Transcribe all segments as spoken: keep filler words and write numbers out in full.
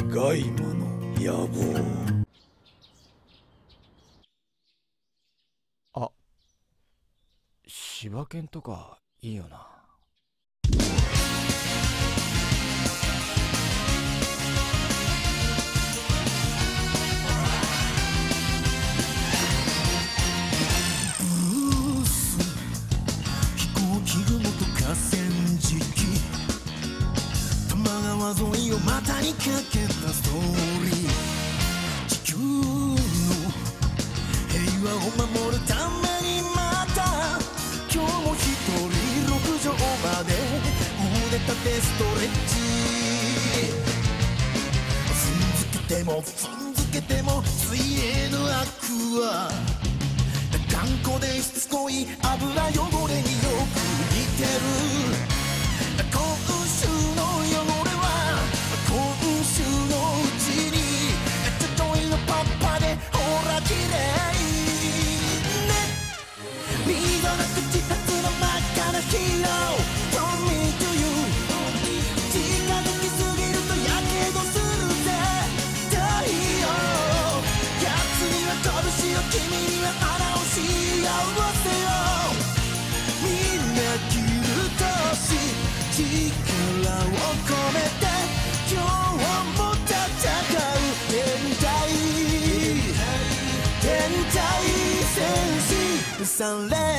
ガイマの野望。あ、柴犬とかいいよな。 川沿いを股にかけたストーリー、地球の平和を守るためにまた今日も一人六畳まで腕立てストレッチ、踏んづけても踏んづけても水泳の悪は頑固でしつこい油汚れによく似てる。今週の汚れ今週のうちにちょちょいのパッパでほらきれいね。リードなく自発の真っ赤なヒーロー Don't mean to you 近づきすぎるとやけどするぜ太陽。やつには拳を君には穴を幸せよ。みんな生きるとし力を込めて今日も戦う天才天才戦士さんレッ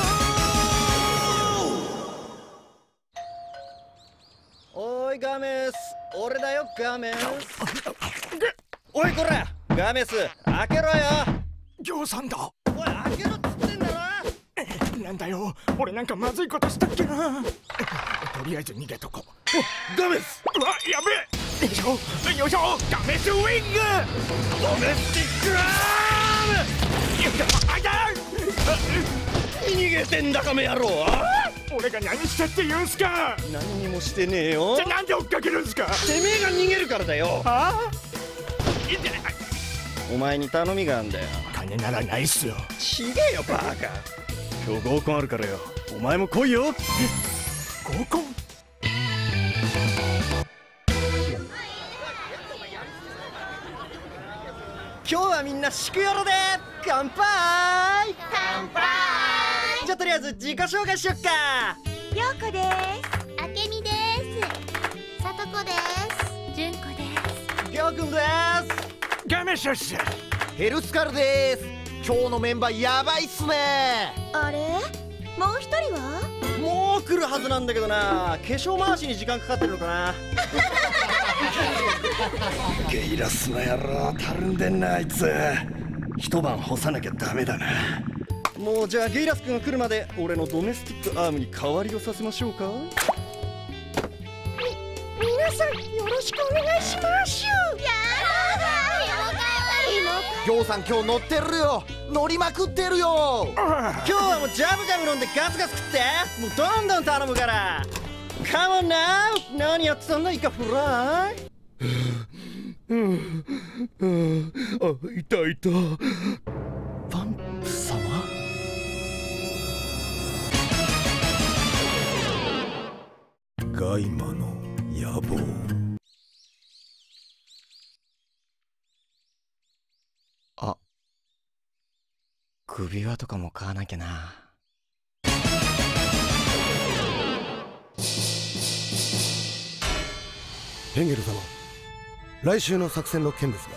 ド。 おいガメス、俺だよガメス。おいこらガメス、開けろよ。 ぎょうさんだ。 おい開けろっつってんだろ。 なんだよ、俺なんかまずいことしたっけな。とりあえず逃げとこ。 ガメス、 うわ、やべえ。よいしょよいしょ、ガメスウィングドメスティックアーム。 よいしょ、あいた。 逃げてんだカメ野郎。 俺が何したって言うんすか。 何にもしてねえよ。 じゃなんで追っかけるんすか。 てめえが逃げるからだよ。 ああ、 お前に頼みがあんだよ。 金ならないっすよ。 ちげえよバカ。今日合コンあるからよ、お前も来いよ。 合コン。 今日はみんなしくよろで乾杯。 乾杯。 じゃあとりあえず自己紹介しよっか。 ようこです。あけみです。さとこです。じゅんこです。 りょうくんです。 ガメシュッシュ。 ヘルスカルです。今日のメンバーやばいっすね。 あれ、もう一人はもう来るはずなんだけどな。化粧回しに時間かかってるのかな。 ゲイラスの野郎たるんでんなあいつ。一晩干さなきゃダメだな。 もうじゃあゲイラス君が来るまで俺のドメスティックアームに代わりをさせましょうか。み皆さんよろしくお願いしますやぎょうさん今日乗ってるよ。乗りまくってるよ。 今日はもうジャブジャブ飲んでガツガツ食って。もうどんどん頼むから。カモンナウ。何やってたんだイカフライ。 あ、いたいた。パンプ様。ガイマの野望。あ、首輪とかも買わなきゃな。 ヘンゲル様、来週の作戦の件です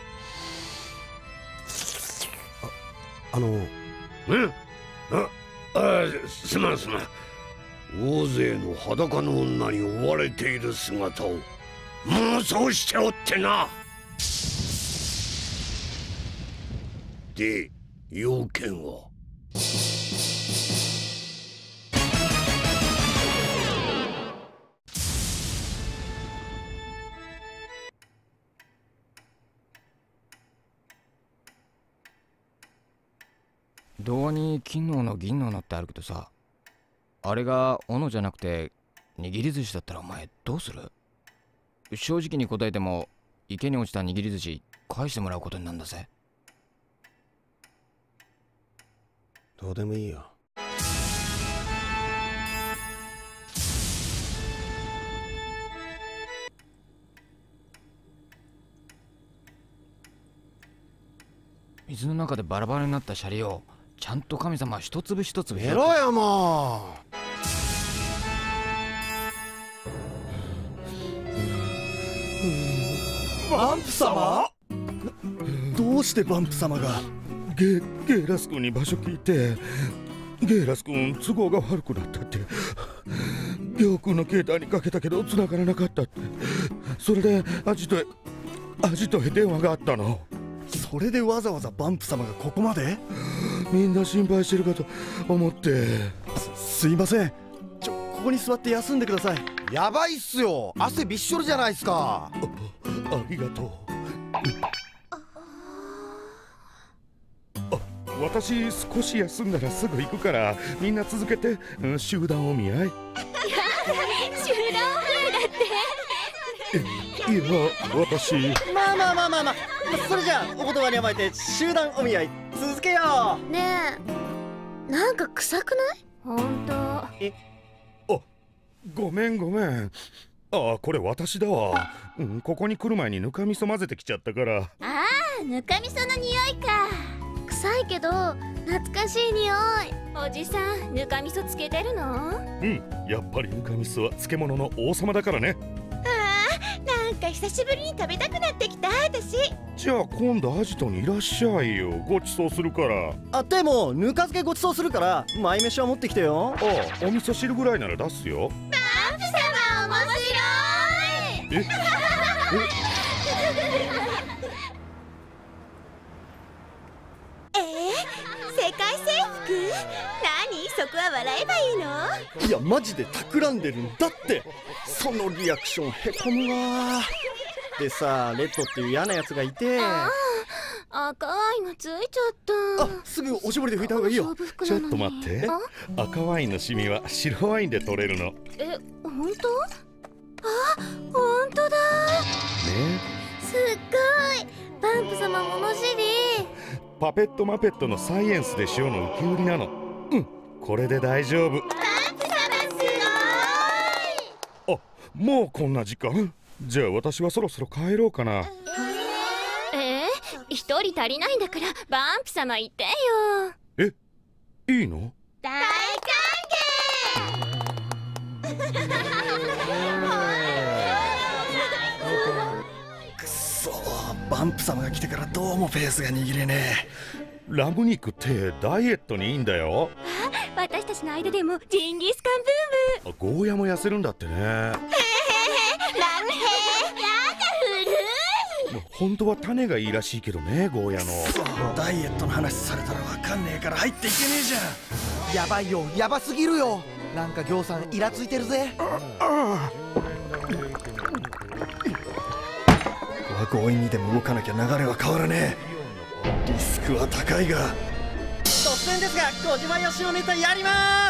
が。あ、あの。 うんあ、あ、すまんすまん。大勢の裸の女に追われている姿を妄想しておってな。で、要件は童話に金の斧銀の斧ってあるけどさ、あれが斧じゃなくて握り寿司だったらお前どうする？正直に答えても池に落ちた握り寿司返してもらうことになるんだぜ。 どうでもいいよ。 水の中でバラバラになったシャリをちゃんと神様一粒一粒拾ってエロよもう。バンプ様？どうしてバンプ様が？ ゲゲイラス君に場所聞いて、ゲイラス君都合が悪くなったって。ギョウ君の携帯にかけたけど繋がらなかったって。それでアジトへアジトへ電話があったの。 それでわざわざバンプ様がここまで？ みんな心配してるかと思って。 す、すいません。ちょ、ここに座って休んでください。 やばいっすよ。汗びっしょりじゃないっすか。 あ, ありがとう。あ、私少し休んだらすぐ行くからみんな続けて、うん、集団お見合い。 集団お見合いだっていや私まあまあまあまあまあ、それじゃあお言葉に甘えて集団お見合い続けよう。 ねえ、なんか臭くない？ほんと。 え、 あ、ごめんごめん。あ、これ私だわ、うん、ここに来る前にぬかみそ混ぜてきちゃったから。 ああ、ぬかみその匂いか。臭いけど懐かしい匂い。おじさん、ぬかみそつけてるの？ うん、やっぱりぬかみそは漬物の王様だからね。 なんか久しぶりに食べたくなってきた私。 じゃあ今度アジトにいらっしゃいよ。ごちそうするから。 あ、でもぬか漬けごちそうするから前飯は持ってきてよ。 ああ、お味噌汁ぐらいなら出すよ。 バンプ様面白い。 ええー、世界征服？何？そこは笑えばいいの？ いやマジで企んでるんだって。そのリアクションへこむわ。でさ、レッドっていう嫌なやつがいて。 ああ、赤ワインがついちゃった。 あ、すぐおしぼりで拭いた方がいいよ。 ちょっと待って。赤ワインのシミは白ワインで取れるの。 え、本当？あ、本当だ。 ね。 すっごい。バンプ様物知り。 パペットマペットのサイエンスで塩の受け売りなの。うん、これで大丈夫。 バンプ様すごい。 あ、もうこんな時間？じゃあ私はそろそろ帰ろうかな。 えー、一人足りないんだからバンプ様言ってよ。 え、いいの？ 大歓迎。 くそー、バンプ様が来てからどうもペースが握れねえ。 ラム肉ってダイエットにいいんだよ。 あ、私たちの間でもジンギスカンブーム。 あ、ゴーヤも痩せるんだってね。 へへへ、ラムヘやだ古い。 本当は種がいいらしいけどね、ゴーヤの。 ダイエットの話されたらわかんねえから入っていけねえじゃん。 やばいよ、やばすぎるよ。なんか行さんイラついてるぜ。 ああ、強引にでも動かなきゃ流れは変わらねえ。リスクは高いが。突然ですが小島よしおネタやります。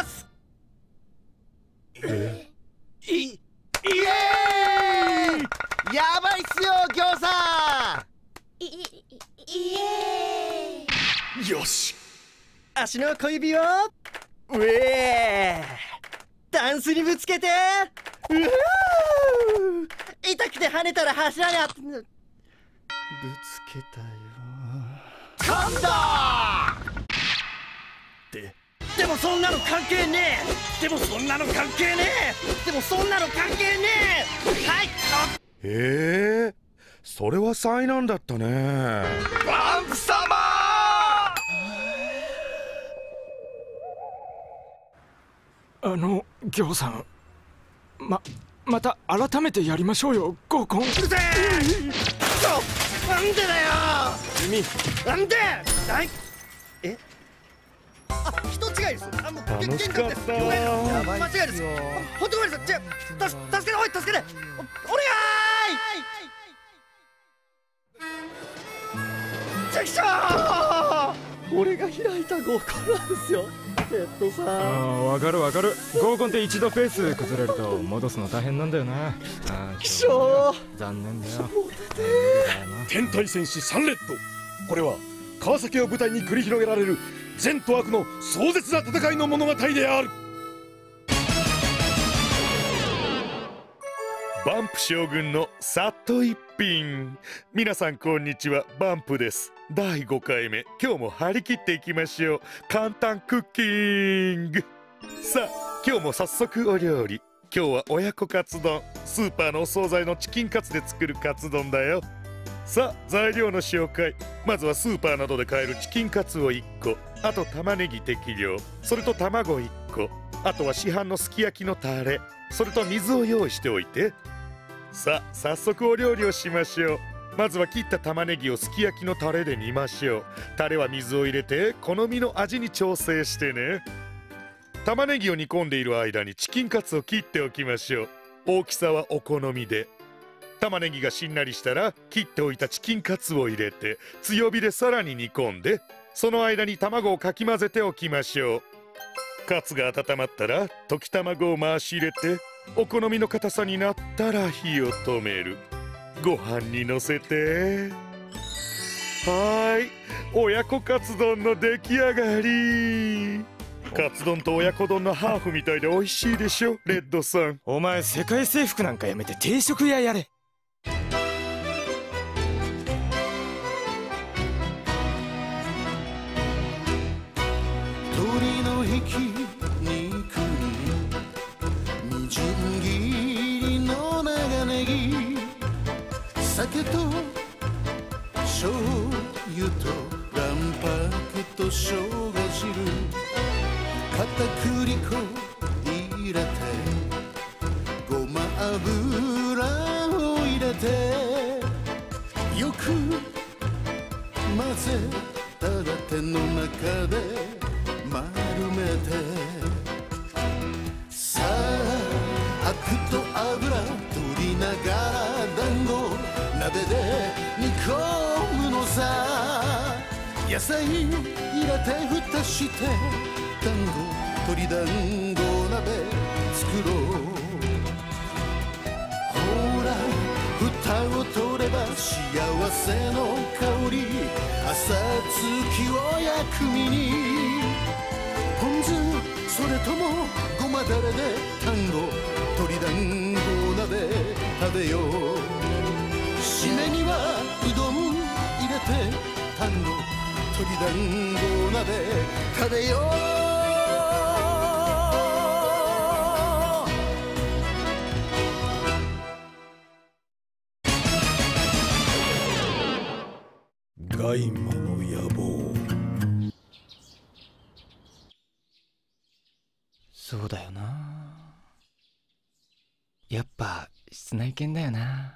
えいイエーイ。やばいっすよ行さん。 い、い、いえー。よし、足の小指をうえー、ダンスにぶつけて、うー、痛くて跳ねたら柱にあっぶつけたよ。 噛んだで、でもそんなの関係ねえ。でもそんなの関係ねえ。でもそんなの関係ねえ。はい。 へえ、それは災難だったね。 バンプ様。 あの、ギョウさん、ま、また改めてやりましょうよ、合コン。うるせえ。 なんでだよ君、なんでだい。え、あ、人違いです。あ、もう楽しかった。 やばい間違いです。本当ごめんなさい。じゃあ、助けて、おい助けて、お、お願い。ちゃきしょー、俺が開いた合コンなんですよ、ヘッドさん。 ああ、わかるわかる。合コンって一度ペース崩れると戻すの大変なんだよな。あ、 きしょー、残念だよ。 天体戦士サンレッド。これは川崎を舞台に繰り広げられる善と悪の壮絶な戦いの物語である。 バンプ将軍のさっと一品。皆さんこんにちは、バンプです。 だいごかいめ、今日も張り切っていきましょう。簡単クッキング。さあ今日も早速お料理。今日は親子カツ丼。スーパーのお惣菜のチキンカツで作るカツ丼だよ。さあ材料の紹介。まずはスーパーなどで買えるチキンカツをいっこ、あと玉ねぎ適量、それと卵いっこ、あとは市販のすき焼きのタレ、それと水を用意しておいて。さあ早速お料理をしましょう。まずは切った玉ねぎをすき焼きのタレで煮ましょう。タレは水を入れて好みの味に調整してね。玉ねぎを煮込んでいる間にチキンカツを切っておきましょう。大きさはお好みで。玉ねぎがしんなりしたら切っておいたチキンカツを入れて強火でさらに煮込んで、その間に卵をかき混ぜておきましょう。カツが温まったら溶き卵を回し入れて、お好みの硬さになったら火を止める。ご飯にのせて、はーい、親子カツ丼の出来上がり。カツ丼と親子丼のハーフみたいで美味しいでしょ、レッドさん。 お前世界征服なんかやめて定食屋やれ。 鳥のひき肉にみじん切りの長ネギ、酒と醤油と卵白と生姜汁、片栗粉入れてごま油を入れてよく混ぜたら手の中で丸めて、さあアクと油取りながら団子鍋で煮込むのさ。野菜入れて蓋して団子鶏団子鍋作ろう。ほら蓋を取れば幸せの香り、朝月を薬味にポン酢、それともごまだれで団子鶏団子鍋食べよう。締めにはうどん入れて団子鶏団子鍋食べよう。 ガイマの野望。 そうだよな。やっぱ室内犬だよな。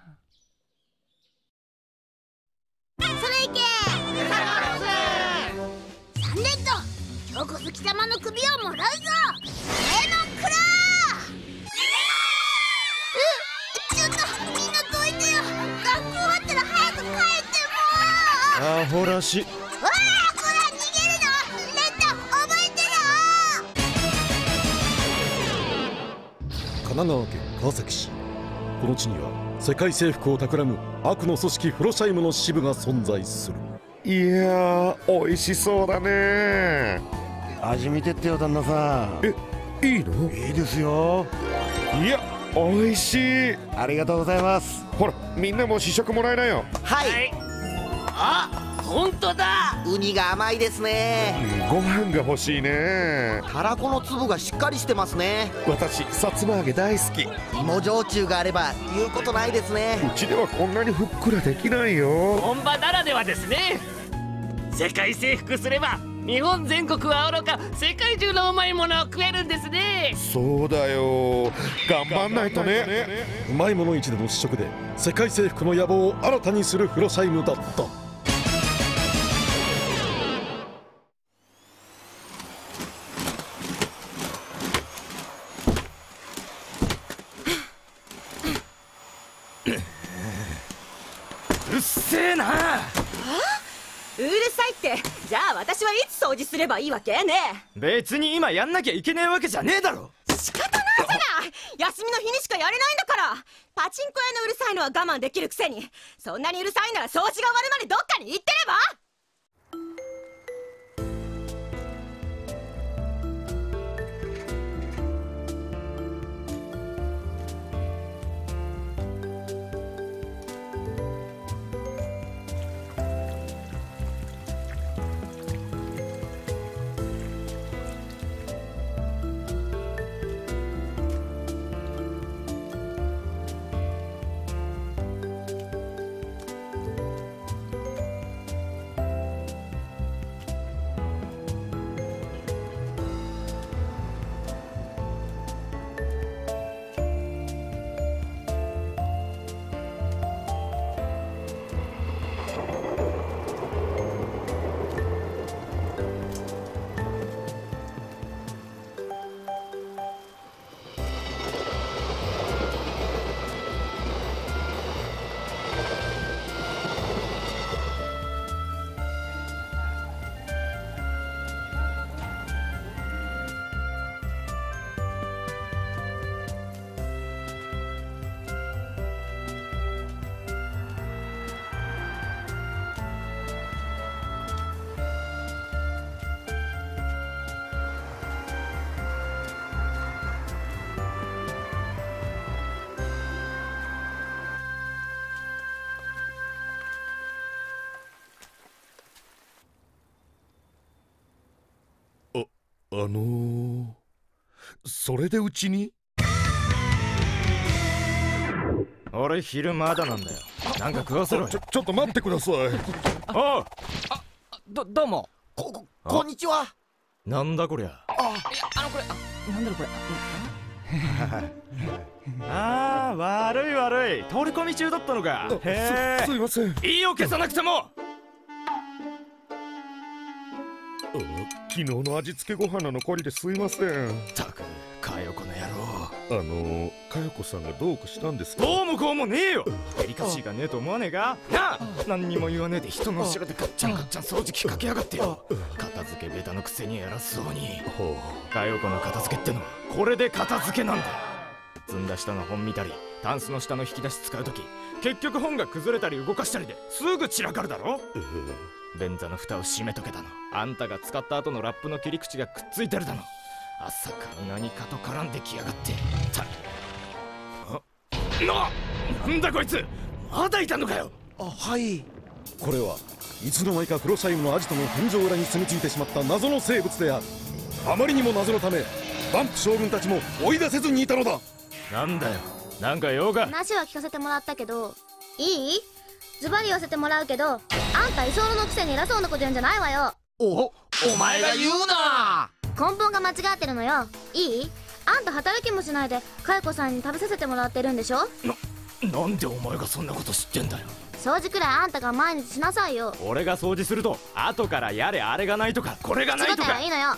それいけサンレッド、今日こそ貴様の首をもらうぞ。レモンクラー。え、ちょっとみんなどいてよ。学校終わったら早く帰ってもう。 アホらし。 わあ、こら逃げるの。レッド覚えてろ。 神奈川県川崎市。この地には世界征服を企む悪の組織フロシャイムの支部が存在する。 いやー美味しそうだね。 味見てってよ旦那さん。 え、いいの？ いいですよ。 いや美味しい。 ありがとうございます。 ほらみんなも試食もらいなよ。 はい、はい、あ、本当だ。ウニが甘いですね。 ご飯が欲しいね。 たらこの粒がしっかりしてますね。 私さつま揚げ大好き。 芋焼酎があれば言うことないですね。 うちではこんなにふっくらできないよ。 本場ならではですね。世界征服すれば日本全国はおろか世界中のうまいものを食えるんですね。 そうだよ、頑張んないとね。 うまいもの市での試食で世界征服の野望を新たにするフロシャイムだった。 うっせえな。 うるさいって。じゃあ私はいつ掃除すればいいわけね。 別に今やんなきゃいけねえわけじゃねえだろ。 仕方ないじゃない。休みの日にしかやれないんだから。パチンコ屋のうるさいのは我慢できるくせに、そんなにうるさいなら掃除が終わるまでどっかに行ってれば。 あのー、それでうちに？ 俺昼まだなんだよ。なんか食わせろよ。 ちょちょっと待ってください。 おう、 あ、どどうも。 こここんにちは。 なんだこりゃ。 あ、いや、あのこれ、あ、なんだろこれ。 ああ、悪い悪い、通り込み中だったのか。へえ、 す, すいません。 いいよ、消さなくても。 昨日の味付けご飯の残りですいません。 たく、かよこの野郎。 あのかよこさんがどうかしたんですか？ どうもこうもねえよ。デリカシーがねえと思わねえかなあ。何にも言わねえで人の後ろでガッチャンガッチャン掃除機かけやがってよ。片付けベタのくせに偉そうに。かよこの片付けってのはこれで片付けなんだ。積んだ下の本見たりタンスの下の引き出し使うとき、結局本が崩れたり動かしたりですぐ散らかるだろ。便座の蓋を閉めとけだの。あんたが使った後のラップの切り口がくっついてるだの。朝から何かと絡んできやがって。たな、なんだこいつ、まだいたのかよ。 あ、はい。これはいつの間にかクロサイムのアジトの天井裏に住み着いてしまった謎の生物である。あまりにも謎のためバンプ将軍たちも追い出せずにいたのだ。 なんだよ、なんか用が。 話は聞かせてもらったけどいい？ズバリ言わせてもらうけど、あんた居候のくせに偉そうなこと言うんじゃないわよ。 お、お前が言うな。 根本が間違ってるのよ。いい？あんた働きもしないでかよこさんに食べさせてもらってるんでしょ。 な、なんでお前がそんなこと知ってんだよ。 掃除くらいあんたが毎日しなさいよ。 俺が掃除すると後からやれあれがないとかこれがないとか。 いいのよ。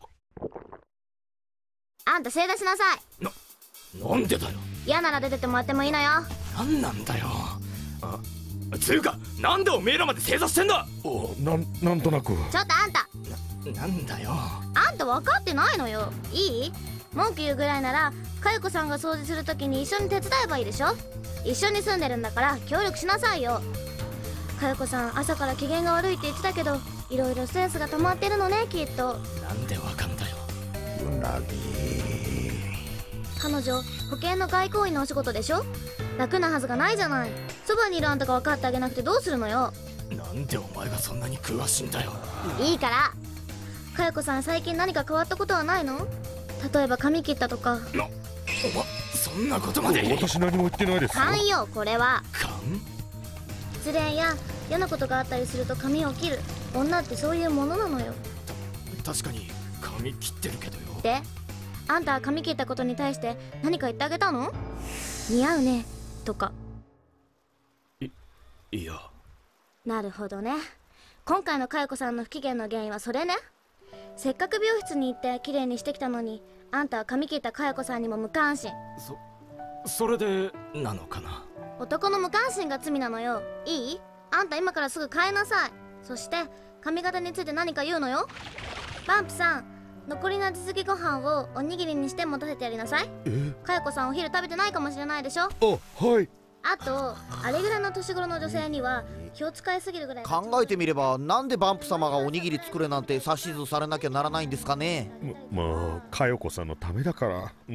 あんた正座しなさい。 な、なんでだよ。 嫌なら出てってもらってもいいのよ。 なんなんだよ。あ、つうかなんでおめえらまで正座してんだ。 お、なん、なんとなく。 ちょっとあんた。 な、なんだよ。 あんた分かってないのよ。いい？文句言うぐらいならかよこさんが掃除するときに一緒に手伝えばいいでしょ。一緒に住んでるんだから協力しなさいよ。かよこさん朝から機嫌が悪いって言ってたけど、いろいろストレスが溜まってるのね、きっと。 なんでわかんだよ。 うなぎ。 彼女保険の外交員のお仕事でしょ。楽なはずがないじゃない。そばにいるあんたが分かってあげなくてどうするのよ。 なんでお前がそんなに詳しいんだよ。 いいから。かよこさん最近何か変わったことはないの？例えば髪切ったとか。 な、お前そんなことまで。 私何も言ってないですよ。 勘よ、これは。 勘？ 失恋や嫌なことがあったりすると髪を切る。女ってそういうものなのよ。 確かに髪切ってるけどよ。 で、あんたは髪切ったことに対して何か言ってあげたの？似合うねとか。 い、いや。 なるほどね。今回のかよこさんの不機嫌の原因はそれね。せっかく美容室に行って綺麗にしてきたのに、あんたは髪切ったかよこさんにも無関心。 そそれでなのかな。 男の無関心が罪なのよ。いい？あんた今からすぐ変えなさい。そして髪型について何か言うのよ。バンプさん、残りの味付けご飯をおにぎりにして持たせてやりなさい。かよこさんお昼食べてないかもしれないでしょ。 あ、はい。 あとあれぐらいの年頃の女性には気を使いすぎるぐらい。 考えてみればなんでバンプ様がおにぎり作れなんて指図されなきゃならないんですかね。 ま、まあかよこさんのためだから。うん。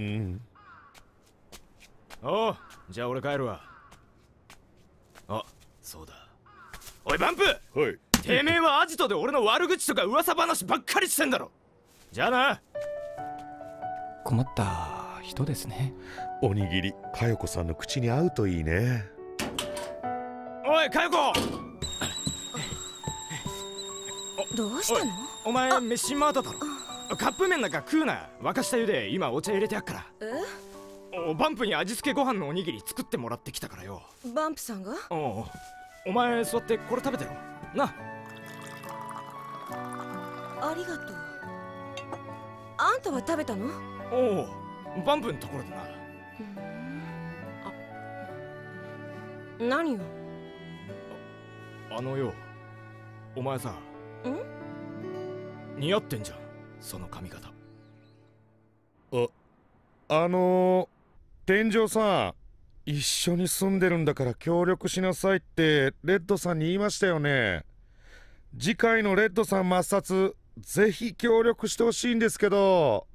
おう、じゃあ俺帰るわ。あ、そうだ。おいバンプ、 はい。 てめえはアジトで俺の悪口とか噂話ばっかりしてんだろ。じゃあな。 困った人ですね。 おにぎりかよこさんの口に合うといいね。 おいかよこ、 どうしたの？ お前飯まだだろ。カップ麺なんか食うな。沸かした湯で今お茶入れてやっから。 え？ おバンプに味付けご飯のおにぎり作ってもらってきたからよ。 バンプさんが？ おう、お前座ってこれ食べてろな。 ありがとう。あんたは食べたの？ おう、バンプのところでな。 何よ。 あのよ、お前さ、 ん？ 似合ってんじゃん、その髪型。 あ、あのー、天井さん、一緒に住んでるんだから協力しなさいってレッドさんに言いましたよね。次回のレッドさん抹殺ぜひ協力してほしいんですけど。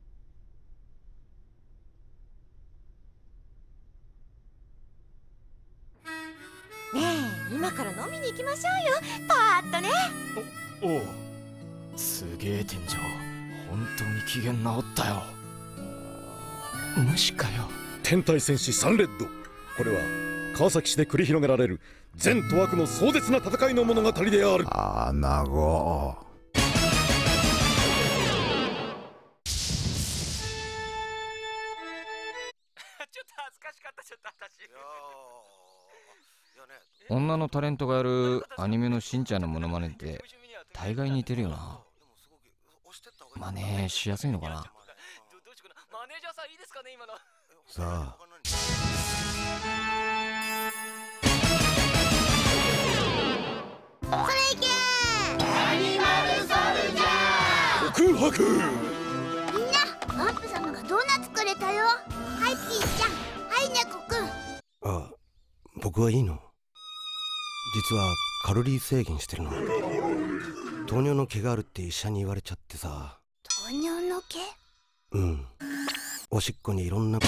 ねえ、今から飲みに行きましょうよ、パーッとね。 おおう、すげえ天井、 本当に機嫌直ったよ。無視かよ。 天体戦士サンレッド、これは川崎市で繰り広げられる善と悪の壮絶な戦いの物語である。 ああ、なご女のタレントがやるアニメのしんちゃんのモノマネって大概似てるよな。真似しやすいのかな。 マネージャーさんいいですかね今の。 さあそれいけアニマルソルジャー。 告白。 みんな、ワンプ様がドーナツくれたよ。はいピーちゃん、はい猫くん。 あ、僕はいいの。実はカロリー制限してるの。糖尿の毛があるって医者に言われちゃってさ。 糖尿の毛？ うん、おしっこにいろんな。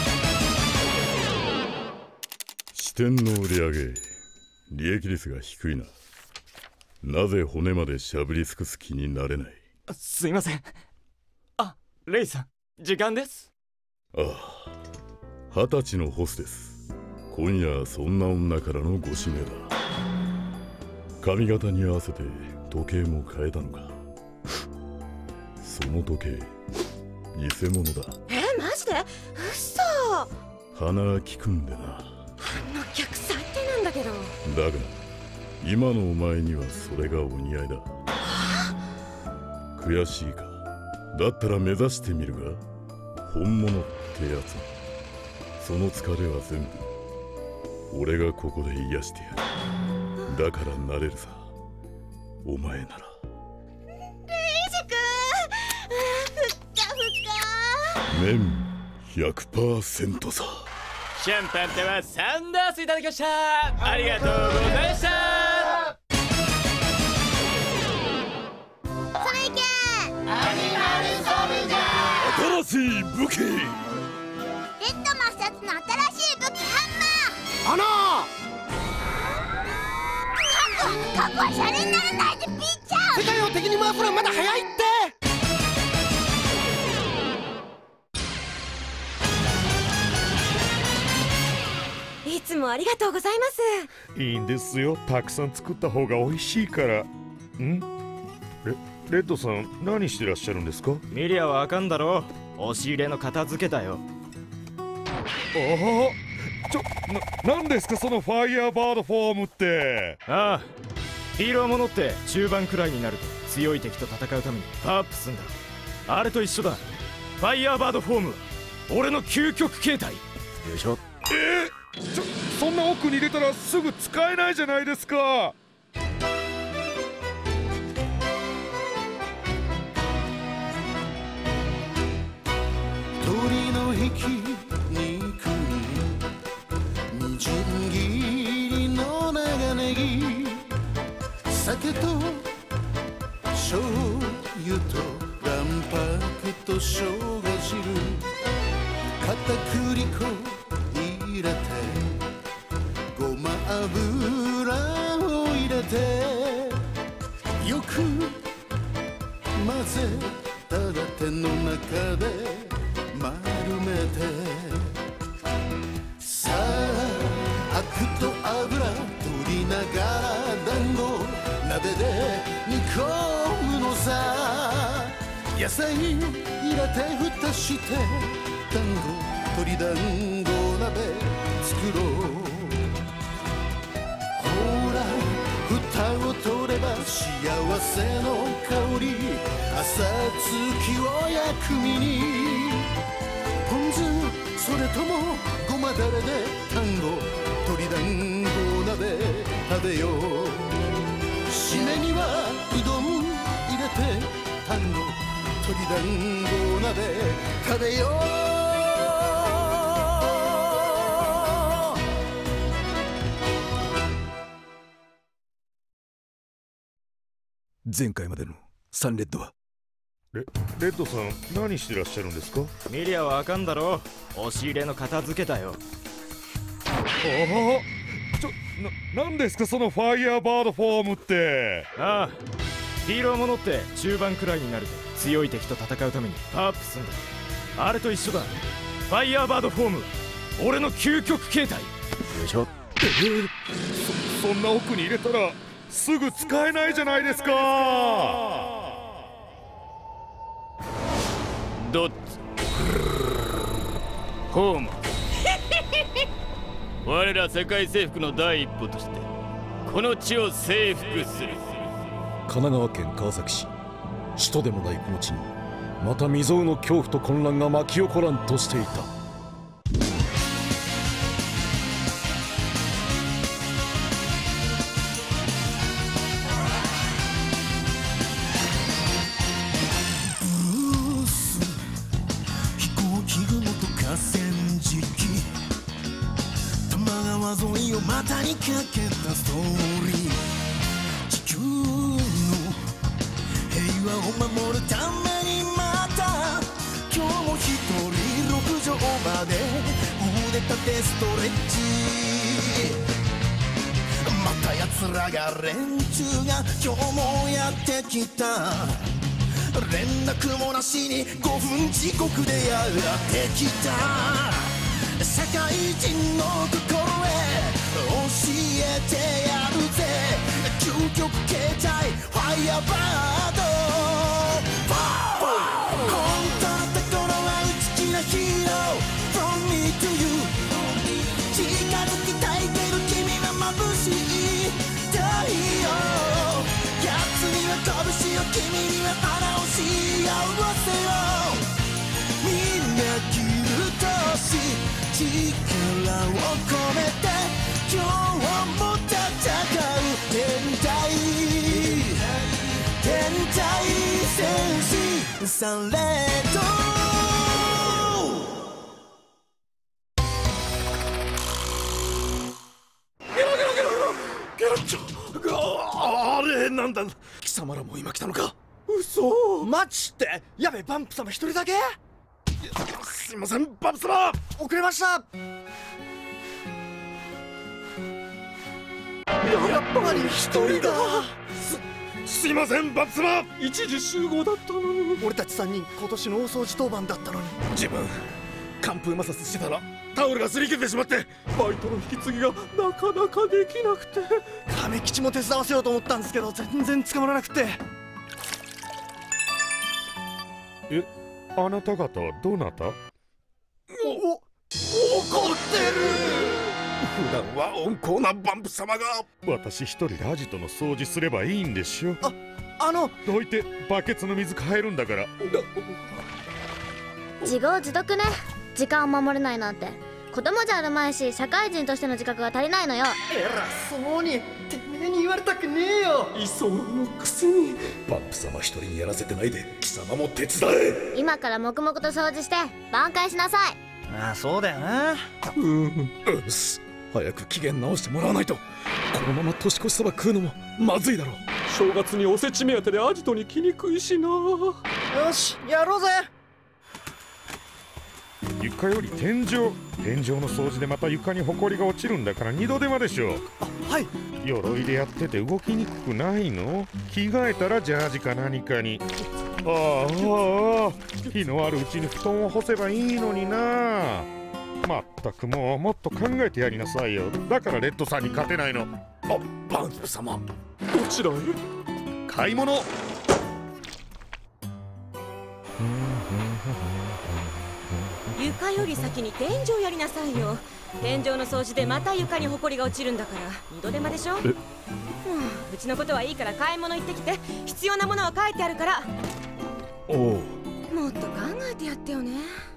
支店の売り上げ利益率が低いな。なぜ骨までしゃぶり尽くす気になれない。 すいません。あ、レイさん、時間です。 ああ、二十歳のホスです。今夜そんな女からのご指名だ。髪型に合わせて時計も変えたのか。その時計偽物だ。 え、マジで？うそ。 鼻利くんでな。 あの客最低なんだけど。 だが今のお前にはそれがお似合いだ。悔しいか。だったら目指してみるが。本物ってやつ。その疲れは全部俺がここで癒してやる。だからなれるさ、お前なら。 レイジ君、ふっかふか。 麺 ひゃくパーセント さ。 シャンパンタワーサンダースいただきました。ありがとうございました。 それいけアニマルソルジャー。新しい武器。 レッド抹殺の新しい武器ハンマー。 あのー過去はシャレにならないでピッチャー。 世界を敵に回すのはまだ早いって。 いつもありがとうございます。 いいんですよ、たくさん作った方が美味しいから。んレレッドさん、何してらっしゃるんですか？ 見りゃわかんだろう。押し入れの片付けだよ。 ああ、ちょ、な、なんですかそのファイヤーバードフォームって。 ああ、ヒーローものって中盤くらいになると強い敵と戦うためにパワーアップすんだ。あれと一緒だ。ファイヤーバードフォームは俺の究極形態。よいしょ。 えー、ちょ、そんな奥に入れたらすぐ使えないじゃないですか。 鳥のひき肉にみじん切りの長ネギ、酒と醤油と卵白と生姜汁、片栗粉入れてごま油を入れてよく混ぜたら手の中で丸めて、さあアクと油取りながら団子鍋で煮込むのさ。野菜入れて蓋して団子鶏団子鍋作ろう。ほら蓋を取れば幸せの香り、朝月を薬味にポン酢、それともごまだれで団子鶏団子鍋食べよう。締めにはうどん入れて団子鶏団子鍋食べよう。 前回までのサンレッドはレレッドさん、何してらっしゃるんですか？ 見りゃわかんだろう。押し入れの片付けだよ。 ああ、ちょ、な、なんですかそのファイヤーバードフォームって。 ああ、 ヒーローものって中盤くらいになると強い敵と戦うためにパワーアップするんだ。あれと一緒だ。ファイヤーバードフォームは俺の究極形態。よいしょ。 えー、そ, そんな奥に入れたらすぐ使えないじゃないですか。 どっちホーム我ら世界征服の第一歩としてこの地を征服する。 神奈川県川崎市、首都でもないこの地にまた未曾有の恐怖と混乱が巻き起こらんとしていた。 股にかけたストーリー、地球の平和を守るためにまた今日も一人六畳まで腕立てストレッチ。また奴らが連中が今日もやってきた。連絡もなしにごふん遅刻でやってきた。社会人の心へ教えてやるぜ。究極形態ファイヤーバード。本当のところは内気なヒーロー From me to you。 近づきたいけど君は眩しい太陽。奴には拳を君には花を幸せを。みんな切るとし力を込めて今日も戦う天才天才戦士サンレッド。 ゲロゲロゲロゲロゲロッチョ、あれなんだ、貴様らも今来たのか。 嘘。マッチってやべ、バンプ様一人だけ。 すいませんバンプ様、 遅れました。やっぱり一人だ。 す、すいませんバンプ様、 一時集合だったのに。俺たち三人今年の大掃除当番だったのに。 自分寒風摩擦してたらタオルが擦り切れてしまってバイトの引き継ぎがなかなかできなくて。 亀吉も手伝わせようと思ったんですけど全然捕まらなくて。 え、あなた方はどなた？ お、怒ってる。普段は温厚なバンプ様が。 私一人でアジトの掃除すればいいんでしょ。 あ、あのどいてバケツの水変えるんだから。 自業自得ね。時間を守れないなんて。子供じゃあるまいし社会人としての自覚が足りないのよ。 偉そうにてめえに言われたくねえよ。 居候のくせに。バンプ様一人にやらせてないで貴様も手伝え。 今から黙々と掃除して挽回しなさい。 ああ、そうだよな。 うんよし、早く機嫌直してもらわないとこのまま年越しそば食うのもまずいだろう。正月におせち目当てでアジトに来にくいしな。よし、やろうぜ。 床より天井、天井の掃除でまた床にホコリが落ちるんだから二度手間でしょ。 あ、はい。 鎧でやってて動きにくくないの？着替えたらジャージか何かに。ああ、ああ、日のあるうちに布団を干せばいいのにな。まったくもうもっと考えてやりなさいよ。だからレッドさんに勝てないの。 あ、バンプ様、どちらへ？ 買い物。 床より先に天井やりなさいよ。天井の掃除でまた床にホコリが落ちるんだから二度手間でしょ。うちのことはいいから買い物行ってきて、必要なものは書いてあるから。 おお、 もっと考えてやってよね。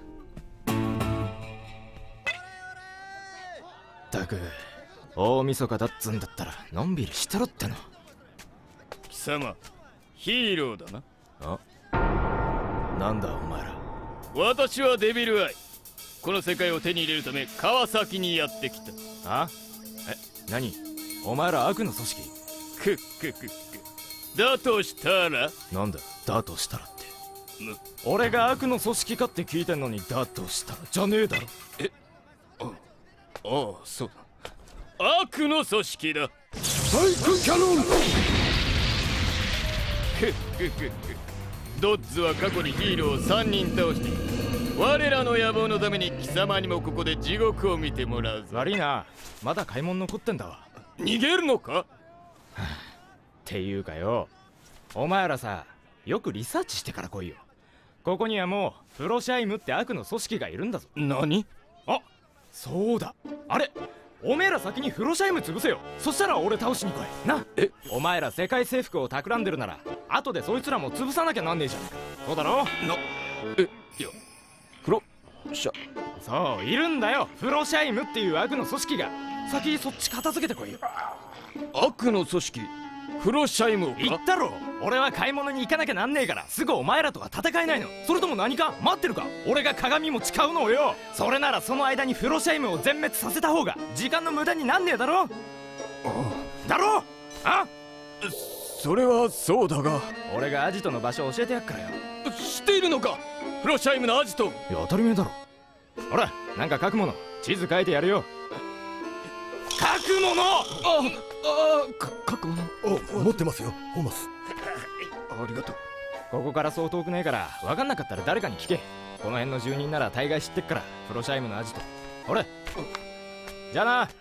ったく大晦日だっつんだったらのんびりしてろっての。 貴様ヒーローだな。 あ、なんだお前ら。 私はデビルアイ。この世界を手に入れるため川崎にやってきた。 あ？え、何？お前ら悪の組織？ くっくくっく。だとしたら？ なんだだとしたらって。俺が悪の組織かって聞いてんのにだとしたらじゃねえだろ。 え、ああ、そうだ。悪の組織だ。 スパイクキャノン。 くドッズは過去にヒーローをさんにん倒して、我らの野望のために貴様にもここで地獄を見てもらうぞ。 悪いな、まだ買い物残ってんだわ。 逃げるのか？はあ、っていうかよ、お前らさ、よくリサーチしてから来いよ。ここにはもうフロシャイムって悪の組織がいるんだぞ。 何？ あ、そうだ、あれ、おめえら先にフロシャイム潰せよ。そしたら俺倒しに来いな。え、お前ら世界征服を企んでるなら後でそいつらも潰さなきゃなんねえじゃん。そうだろ？な、 え、いや、フロシャ、 そういるんだよ、フロシャイムっていう悪の組織が。先そっち片付けてこいよ。 悪の組織フロシャイムをか？ 言ったろ、俺は買い物に行かなきゃなんねえからすぐお前らとは戦えないの？それとも何か待ってるか？俺が鏡も誓うのよ。それならその間にフロシャイムを全滅させた方が時間の無駄になんねえだろ。だろ？あ？ それはそうだが、 俺がアジトの場所を教えてやっからよ。 知っているのか、フロシャイムのアジト？ いや、当たり前だろ。ほら、なんか書くもの、地図書いてやるよ。書くもの！ ああ、か書くもの。 お、持ってますよ、ホーマス。 ありがとう。 ここからそう遠くねえから分かんなかったら誰かに聞け。この辺の住人なら大概知ってっから、フロシャイムのアジト。ほれ、じゃあな。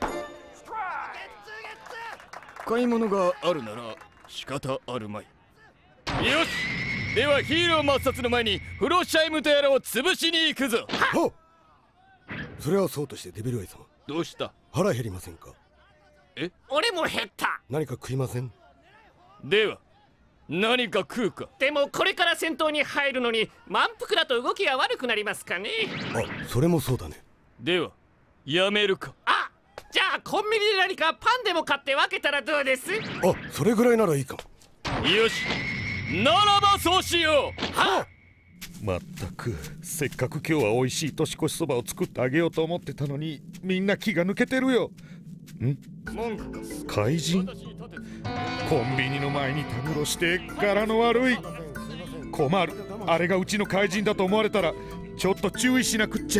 買い物があるなら仕方あるまい。よし、ではヒーロー抹殺の前にフロシャイムとやらを潰しに行くぞ。 はっ、それはそうとしてデビルアイ様、 どうした？ 腹減りませんか？ え？ 俺も減った。 何か食いません？ では何か食うか？ でもこれから戦闘に入るのに満腹だと動きが悪くなりますかね。 あ、それもそうだね。 ではやめるか？ あ、じゃあコンビニで何かパンでも買って分けたらどうです？ あ、それぐらいならいいかも。 よし、ならばそうしよう。 はっ、 まったく、せっかく今日は美味しい年越しそばを作ってあげようと思ってたのに、みんな気が抜けてるよ。ん？怪人？コンビニの前にたむろして柄の悪い。困る、あれがうちの怪人だと思われたらちょっと注意しなくっちゃ。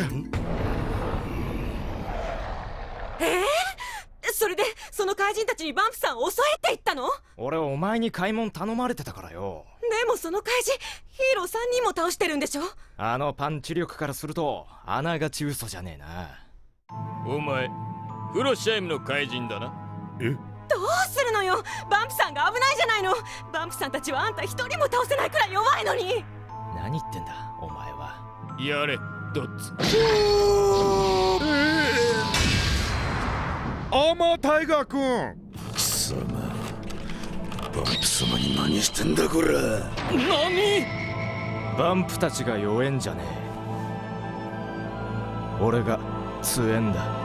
えー、それでその怪人たちにバンプさんを襲えって言ったの？ 俺はお前に買い物頼まれてたからよ。 でもその怪人ヒーローさんにんも倒してるんでしょ？ あのパンチ力からするとあながち嘘じゃねえな。 お前フロシャイムの怪人だな。 え？ どうするのよ、バンプさんが危ないじゃないの。バンプさんたちはあんた一人も倒せないくらい弱いのに。 何言ってんだお前は。 やれドッツ。 アーマータイガーくん。 貴様、バンプ様に何してんだこれ。 何？ バンプたちが弱えんじゃねえ、俺が強えんだ。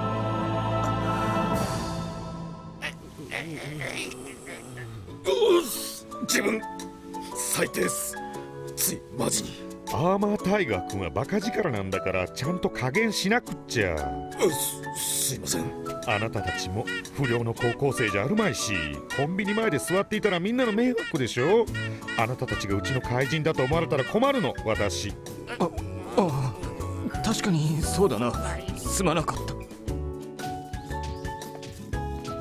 自分最低っす。ついマジに。 アーマータイガーくんはバカ力なんだからちゃんと加減しなくっちゃ。 す、すいません。 あなたたちも不良の高校生じゃあるまいし、コンビニ前で座っていたらみんなの迷惑でしょ。あなたたちがうちの怪人だと思われたら困るの、私。 あ、ああ、確かにそうだな。すまなかった。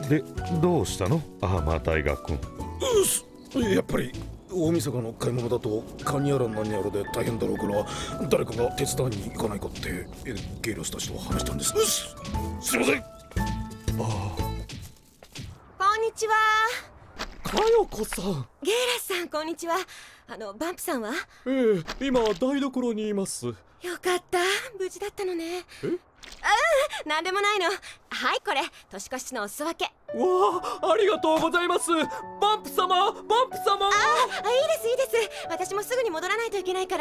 で、どうしたのアーマータイガーくん。 うっ、やっぱり大晦日の買い物だとカニやら何やらで大変だろうから、誰かが手伝いに行かないかってゲイロスたちと話したんです。うっす、すいません。ああ、 こんにちは。 かよこさん。 ゲイラスさん、こんにちは。あのバンプさんは？ ええ、今台所にいます。 よかった、無事だったのね。 え？ ああ、なんでもないの。はい、これ年越しのお裾分け。 わあ、ありがとうございます。バンプ様、バンプ様。 ああ、いいですいいです。私もすぐに戻らないといけないから。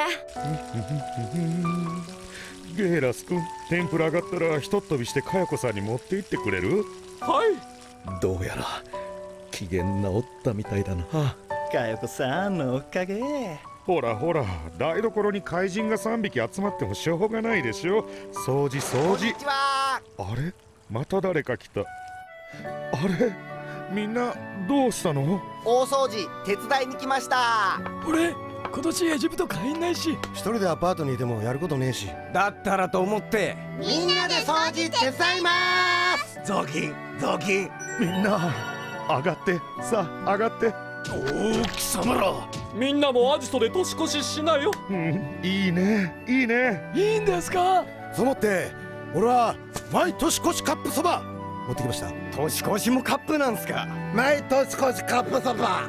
ゲイラスくん、天ぷら上がったらひとっ飛びしてかやこさんに持って行ってくれる？ はい。 どうやら機嫌直ったみたいだな。 かよこさんのおかげ。 ほらほら、台所に怪人がさんびき集まってもしょうがないでしょ。掃除掃除。 こんにちは。 あれ、また誰か来た。あれ、みんなどうしたの？ 大掃除手伝いに来ました。 俺今年エジプト帰んないし。 一人でアパートにいてもやることねえし。 だったらと思ってみんなで掃除手伝います。 雑巾雑巾。 みんな上がって、さあ上がって。 おお、貴様らみんなもアジトで年越ししなよ。 うん、いいねいいね。 いいんですか。 そう思って俺はマイ年越しカップそば持ってきました。 年越しもカップなんすか。 マイ年越しカップそば。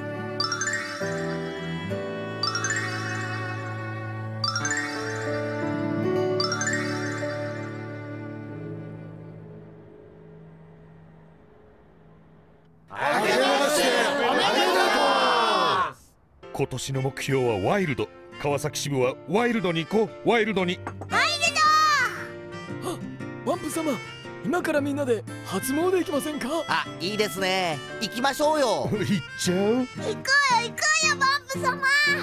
今年の目標はワイルド。川崎支部はワイルドに行こう。ワイルドに。 ワイルド。あ、ワンプ様、今からみんなで初詣行きませんか。 あ、いいですね。行きましょうよ。 行っちゃう。 行こうよ行こうよワンプ様。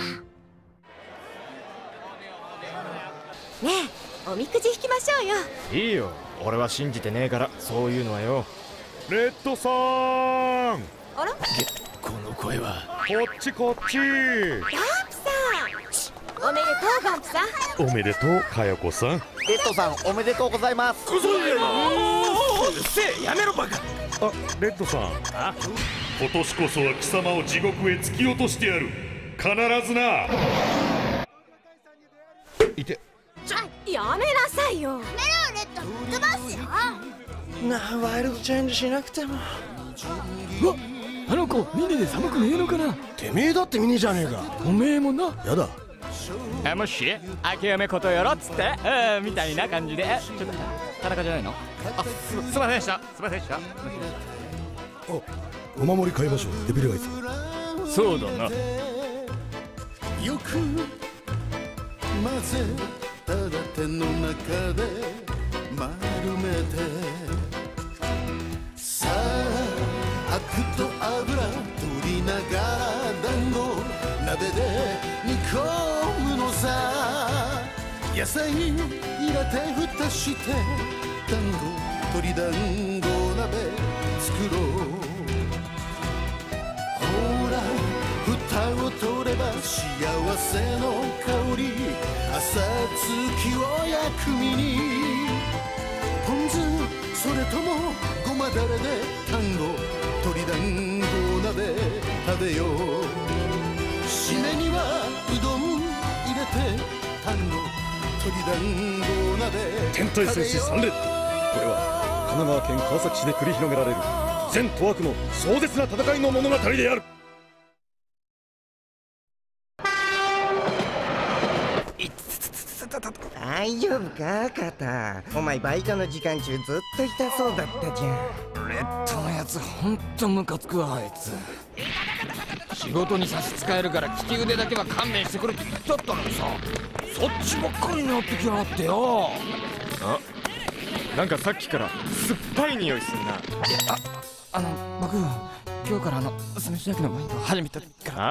ねえ、おみくじ引きましょうよ。 いいよ、俺は信じてねえからそういうのはよ。 レッドさん。 あら、 この声は。 こっちこっち。 バンプさん、おめでとうバンプさん。 おめでとうかよこさん。 レッドさんおめでとうございます。 うるせえ、やめろバカ。 あ、レッドさん。 あ、今年こそは貴様を地獄へ突き落としてやる。必ずな。 いて。 ちょ、やめなさいよ。 メロンレッド吹っ飛ばすよ。 なあ、ワイルドチェンジしなくても。 うわ、あの子ミニで寒くねえのかな。 てめえだってミニじゃねえか。 おめえもな。 やだ。 あ、もし諦めことやろっつってうんみたいな感じで。ちょっと田中じゃないの。あ、す、すいませんでした。すいませんでした。あ、 お守り買いましょう。デビルアイズ。 そうだな。 よく混ぜたら手の中で丸めて、さあアクと油取りながら団子鍋で煮込むのさ。野菜入れて蓋して団子鶏団子鍋作ろう。ほら蓋を取れば幸せの香り。朝月を焼く身にポン酢、それともごまだれで団子鶏団子鍋食べよう。締めにはうどん入れて団子鶏団子鍋天体戦士さん連。これは神奈川県川崎市で繰り広げられる善と悪の壮絶な戦いの物語である。 大丈夫かカタ。お前バイトの時間中ずっと痛そうだったじゃん。 レッドのやつほんとムカつくわ。あいつ仕事に差し支えるから利き腕だけは勘弁してくれって言っとったのにさ、そっちばっかりになってきやがってよ。 あ、なんかさっきから酸っぱい匂いすんな。 あ、あの僕今日からあの酢飯焼きのバイト始めたから。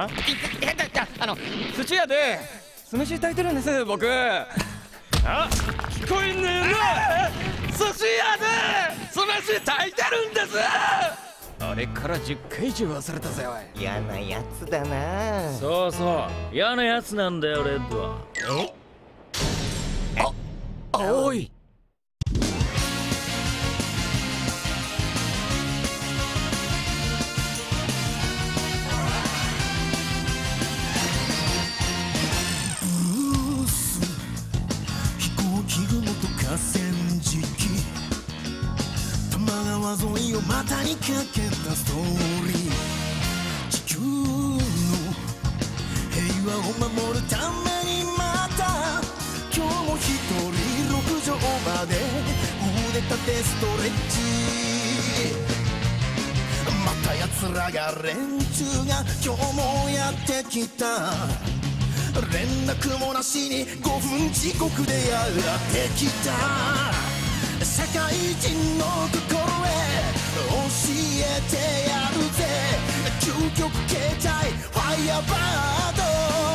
あ、いやだってあの寿司屋で酢飯炊いてるんです僕。 あ、聞こえねえな。 寿司屋で酢飯炊いてるんです。あれからじゅっかい以上忘れたぜおい。 嫌なやつだな。 そうそう嫌なやつなんだよレッドは。 えあ、青い。 河川敷多摩川沿いを股にかけたストーリー。地球の平和を守るためにまた今日も一人六畳まで腕立てストレッチ。また奴らが連中が今日もやってきた。連絡もなしにごふん遅刻でやってきた。社会人の心へ教えてやるぜ。究極形態ファイアバード。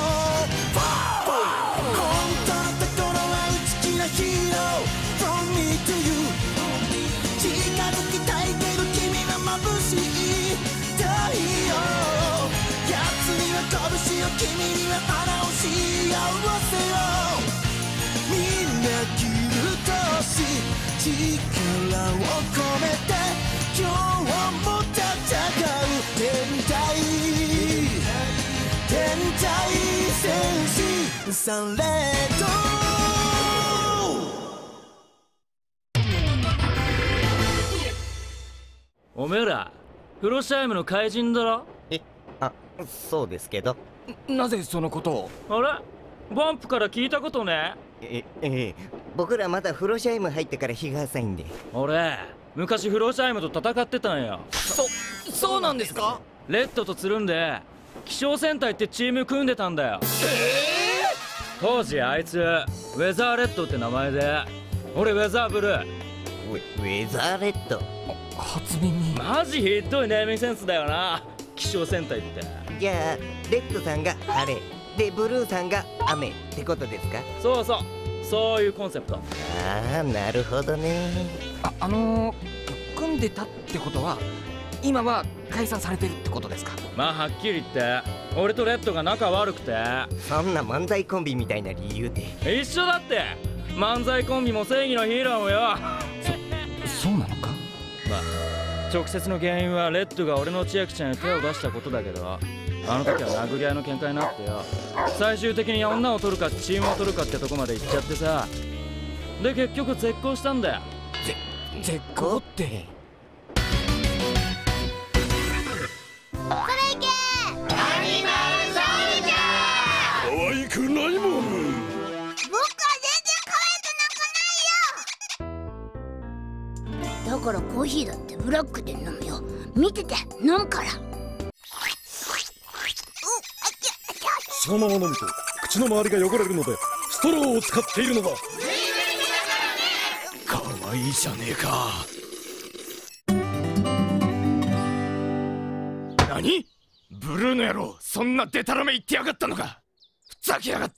本当のところは内気なヒーロー From me to you。 近づきたいけど君は眩しい太陽。奴には拳を君には花を幸せを。みんな気るとし力を込めて今日も戦う天体天体さんレッドおめえらフロシャイムの怪人だろ。 え、あ、そうですけど。 なぜそのことを。 あれバンプから聞いたことね。 え、ええ、僕らまだフロシャイム入ってから日が浅いんで。 俺昔フロシャイムと戦ってたんよ。 そ、そうなんですか。 レッドとつるんで気象戦隊ってチーム組んでたんだよ。えー、当時あいつウェザーレッドって名前で、俺ウェザーブルー。 ウェ、ウェザーレッド。 初耳。 マジひどいネーミングセンスだよな、気象戦隊って。 じゃあレッドさんが晴れでブルーさんが雨ってことですか。 そうそう、そういうコンセプト。 ああ、なるほどね。 あ、あのー、組んでたってことは今は解散されてるってことですか。 まあはっきり言って俺とレッドが仲悪くて。 そんな漫才コンビみたいな理由で。 一緒だって、漫才コンビも正義のヒーローもよ。 そ、そうなのか。 まあ直接の原因はレッドが俺の千秋ちゃんに手を出したことだけど、あの時は殴り合いの喧嘩になってよ、最終的に女を取るかチームを取るかってとこまで行っちゃってさ、で結局絶交したんだよ。 ぜ絶交って。 それいけアニマルソルジャー。 可愛くないもん。 僕は全然可愛くなんかないよ。だからコーヒーだってブラックで飲むよ。見てて、飲むから。 そのまま飲むと口の周りが汚れるのでストローを使っているのだ。 かわいいじゃねえか。何？ブルーの野郎、そんなデタラメ言ってやがったのか。ふざけやがって。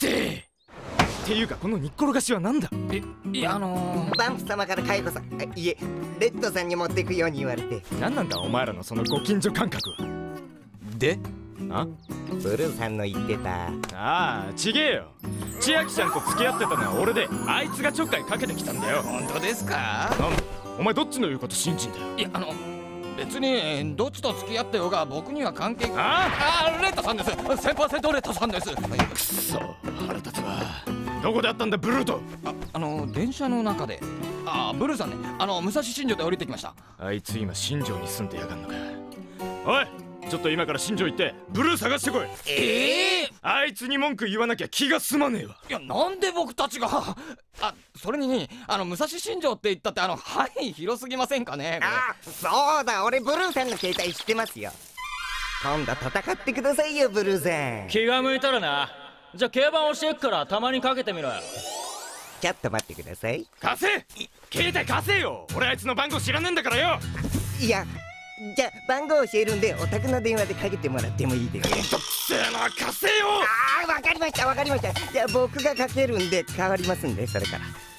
っていうかこの煮っころがしはなんだ。 え、いやあのー、 バンプ様からカイコさん、いえレッドさんに持っていくように言われて。 何なんだお前らのそのご近所感覚は。であ、 ブルーさんの言ってた。 ああ、ちげえよ。千秋ちゃんと付き合ってたのは俺で、あいつがちょっかいかけてきたんだよ。 本当ですか。 なんだお前どっちの言うこと信じんだよ。 いやあの別にどっちと付き合ってようが僕には関係。 ああ、レッドさんです。 せんパーセント レッドさんです。くそ、腹立つわ。どこで会ったんだブルーと。 あ、あの電車の中で。あ、ブルーさんね、あの武蔵新庄で降りてきました。 あいつ今新庄に住んでやがんのか。おい、ちょっと今から新庄行ってブルー探してこい。 ええー、 あいつに文句言わなきゃ気が済まねえわ。 いや、なんで僕たちが。あ、それにあの武蔵新庄って言ったってあの範囲広すぎませんかね。 あ、そうだ、俺ブルーさんの携帯知ってますよ。今度戦ってくださいよブルーさん。 気が向いたらな。じゃあ競馬教えっからたまにかけてみろよ。 ちょっと待ってください。 貸せ、携帯貸せよ。俺あいつの番号知らねえんだからよ。 いや、じゃあ番号教えるんでお宅の電話でかけてもらってもいいですか。 めんどくせえな、貸せよ。 ああ、わかりましたわかりました。じゃあ僕がかけるんで変わりますんで、それから。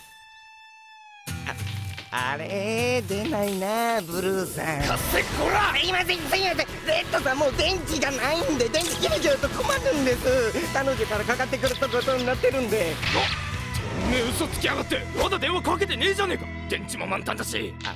あ、あれ出ないなブルーさん。 貸せこら。 すいませんすいません、レッドさんもう電池がないんで電池切れちゃうと困るんです。彼女からかかってくるとことになってるんで。 おめえ嘘つきやがって。まだ電話かけてねえじゃねえか。電池も満タンだし。あ、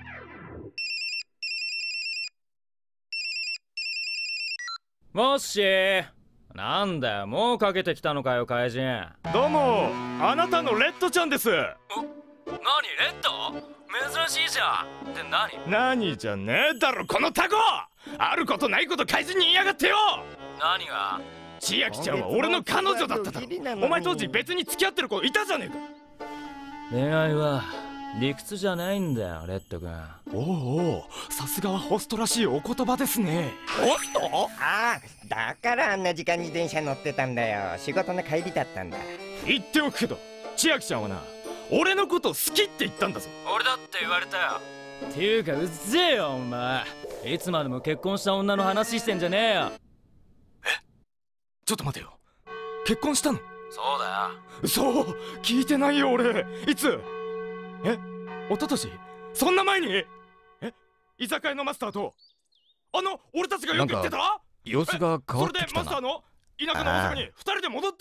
もしなんだよ、もうかけてきたのかよ怪人。 どうも、あなたのレッドちゃんです。 何レッド？珍しいじゃん。って何？ 何じゃねえだろこのタコ。あることないこと怪人に言いやがってよ。 何が？ 千秋ちゃんは俺の彼女だっただろ。お前当時別に付き合ってる子いたじゃねえか。 恋愛は理屈じゃないんだよレッド君。 おうおう、さすがはホストらしいお言葉ですね。 ホスト？ああ、だからあんな時間に電車乗ってたんだよ。仕事の帰りだったんだ。 言っておくけど千秋ちゃんはな、俺のこと好きって言ったんだぞ。 俺だって言われたよ。っていうかうっぜえよお前。いつまでも結婚した女の話してんじゃねえよ。 え、ちょっと待てよ、結婚したの？ そうだよ。 そう、聞いてないよ俺。いつ？え、一昨年？そんな前に？え、居酒屋のマスターとあの俺たちがよく言ってた？ 様子が変わってきたな。 それでマスターの田舎の大阪にふたりで戻った？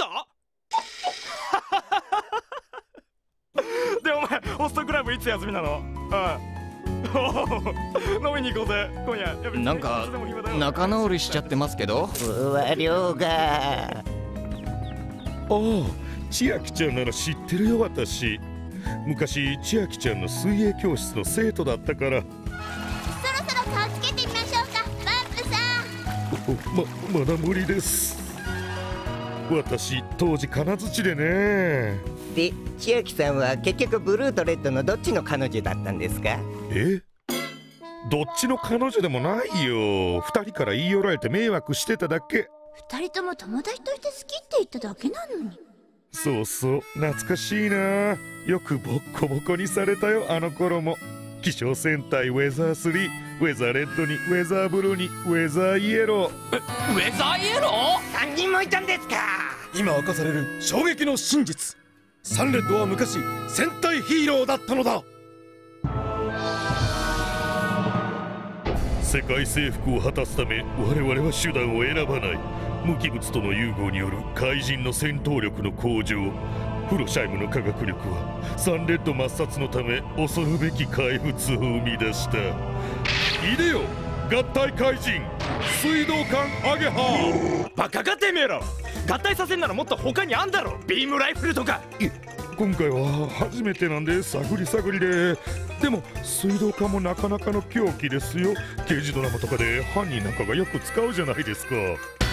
でお前ホストクラブいつ休みなの？ああ飲みに行こうぜ今夜。 なんか仲直りしちゃってますけど。 和量が。 おお、 千秋ちゃんなら知ってるよ。私昔千秋ちゃんの水泳教室の生徒だったから。 そろそろ顔つけてみましょうか、バンプさん。 ままだ無理です。私当時金槌でね。 で、千秋さんは結局ブルーとレッドのどっちの彼女だったんですか？ え、どっちの彼女でもないよ。二人から言い寄られて迷惑してただけ。 二人とも友達として好きって言っただけなのに。 そうそう、懐かしいな。よくボッコボコにされたよ、あの頃も。気象戦隊ウェザースリー、ウェザーレッドにウェザーブルーにウェザーイエロー。 え、ウェザーイエロー？ さんにんもいたんですか？ 今明かされる衝撃の真実。サンレッドは昔戦隊ヒーローだったのだ。 世界征服を果たすため我々は手段を選ばない。無機物との融合による怪人の戦闘力の向上。フロシャイムの科学力はサンレッド抹殺のため恐るべき怪物を生み出した。いでよ合体怪人水道管アゲハ。 バカかてめえら。合体させんならもっと他にあんだろ。ビームライフルとか。 今回は初めてなんで探り探りで。でも水道管もなかなかの凶器ですよ。刑事ドラマとかで犯人なんかがよく使うじゃないですか。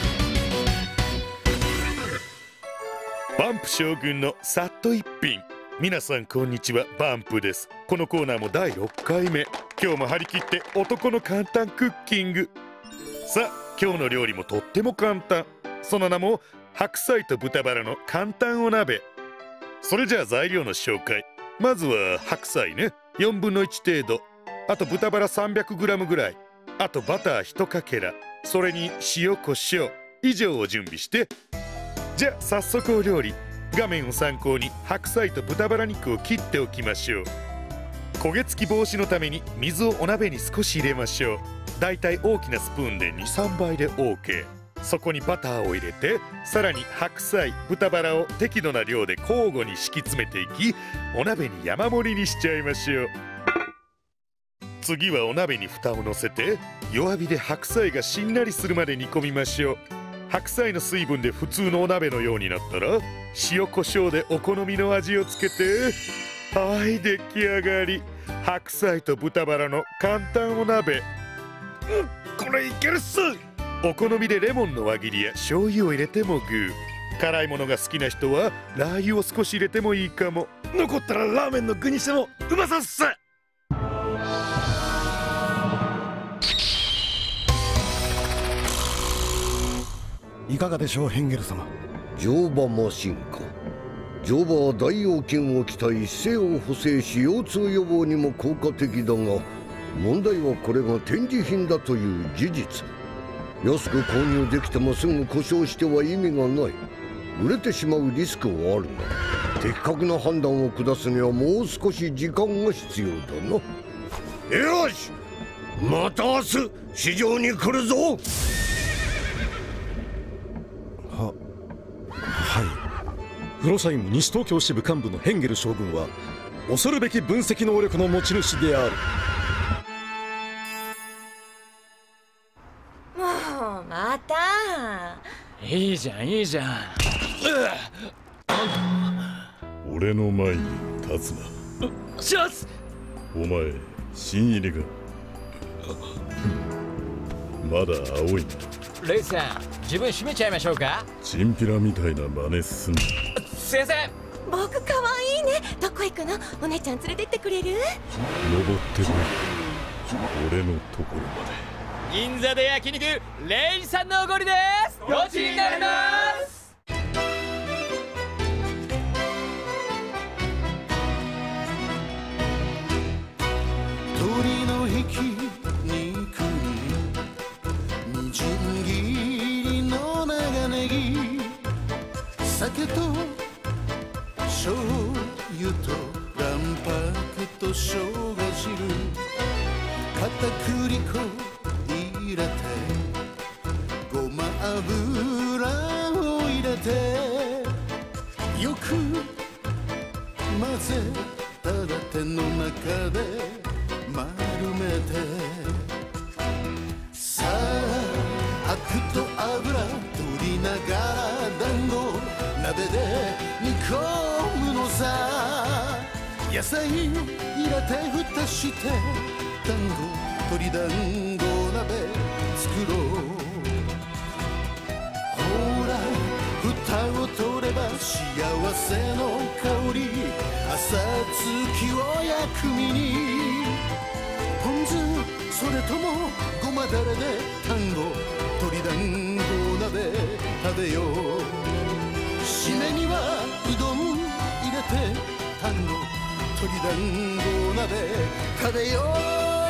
バンプ将軍のさっと一品。皆さんこんにちは、バンプです。このコーナーもだいろっかいめ。今日も張り切って男の簡単クッキング。さあ今日の料理もとっても簡単。その名も白菜と豚バラの簡単お鍋。それじゃあ材料の紹介。まずは白菜ね、よんぶんのいち程度。あと豚バラ さんびゃくグラム ぐらい。あとバターいちかけら。それに塩コショウ以上を準備して。じゃあ早速お料理。画面を参考に白菜と豚バラ肉を切っておきましょう。焦げ付き防止のために水をお鍋に少し入れましょう。だいたい大きなスプーンで にさんばいで オーケー。そこにバターを入れて、さらに白菜豚バラを適度な量で交互に敷き詰めていき、お鍋に山盛りにしちゃいましょう。次はお鍋に蓋を乗せて弱火で白菜がしんなりするまで煮込みましょう。白菜の水分で普通のお鍋のようになったら塩コショウでお好みの味をつけて、はい、出来上がり。白菜と豚バラの簡単お鍋。うん、これいけるっす。お好みでレモンの輪切りや醤油を入れてもグー。辛いものが好きな人はラー油を少し入れてもいいかも。 残ったらラーメンの具にしてもうまさっす。 いかがでしょう、ヘンゲル様。 乗馬マシンか。乗馬は大腰筋を鍛え姿勢を補正し腰痛予防にも効果的だが、問題はこれが展示品だという事実。安く購入できてもすぐ故障しては意味がない。売れてしまうリスクはあるが、的確な判断を下すにはもう少し時間が必要だな。よし、また明日市場に来るぞ。 ははいフロシャイム西東京支部幹部のヘンゲル将軍は恐るべき分析能力の持ち主である。 もうまた。 いいじゃんいいじゃん。 俺の前に立つな。 シャツ。 お前新入りがまだ青いな。 レイさん、自分閉めちゃいましょうか。 チンピラみたいな真似すんな。 先生、 僕かわいいね。どこ行くの？お姉ちゃん連れてってくれる？ 登ってこい、俺のところまで。 銀座で焼肉レイさんのおごりです。ごちになります。 鳥のひき肉にみじん切りの長ネギ、酒と醤油と卵白と生姜汁、片栗粉入れてごま油を入れてよく混ぜたら手の中で丸めて、さあアクと油取りながら団子鍋で煮込むのさ。野菜入れて蓋して団子鶏団子鍋作ろう。ほら蓋を取れば幸せの香り。朝月を薬味にポン酢それともごまだれで団子鶏団子鍋食べよう。締めにはうどん入れて団子鶏団子鍋食べよう。